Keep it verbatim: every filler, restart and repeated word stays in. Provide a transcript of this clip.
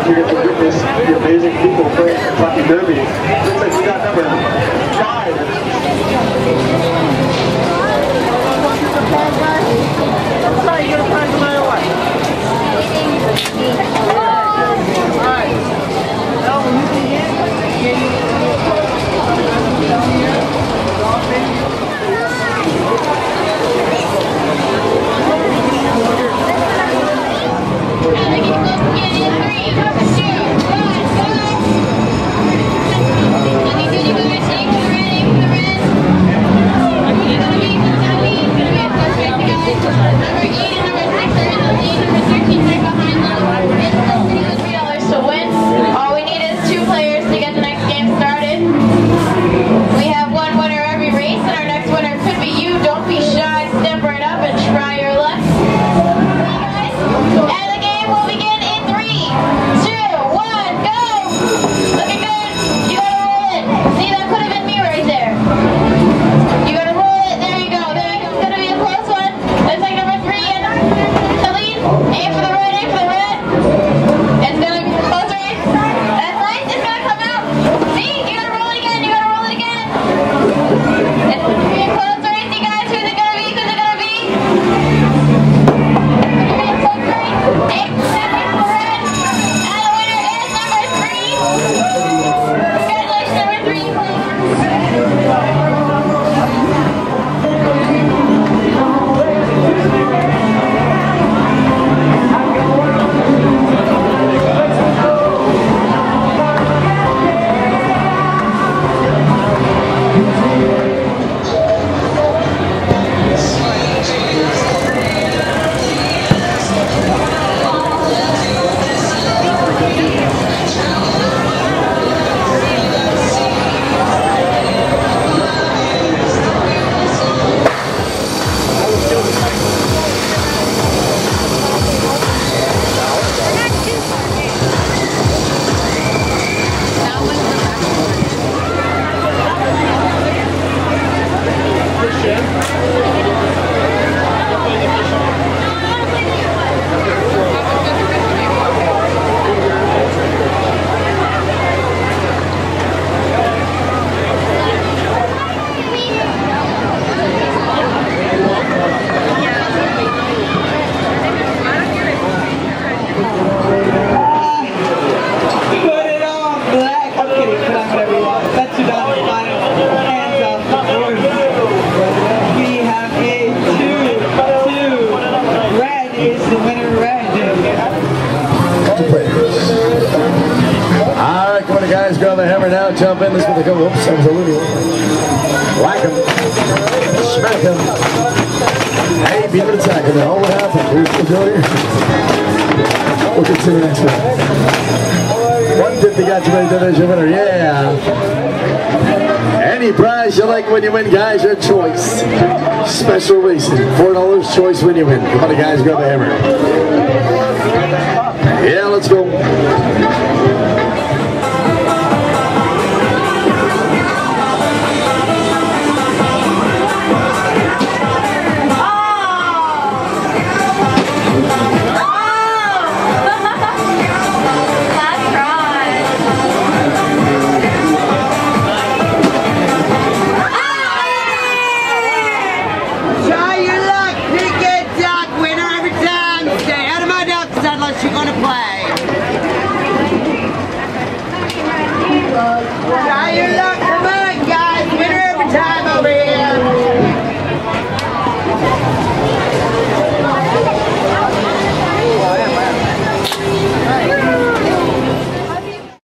chance you get to witness the amazing people playing Kentucky Derby. Looks like we got number five. Sorry, you're gonna prize no matter what. Alright. Now when you can get jump in, this with a couple, oops, that was a little. Whack him. Smack him. Hey, beat him and attack him. Now, what happened? Who's still doing here? We'll get to the next one. one fifty got you ready, division winner, yeah. Any prize you like when you win, guys, your choice. Special racing, four dollars choice when you win. Come on, guys, grab the hammer. Yeah, let's go. You're gonna play.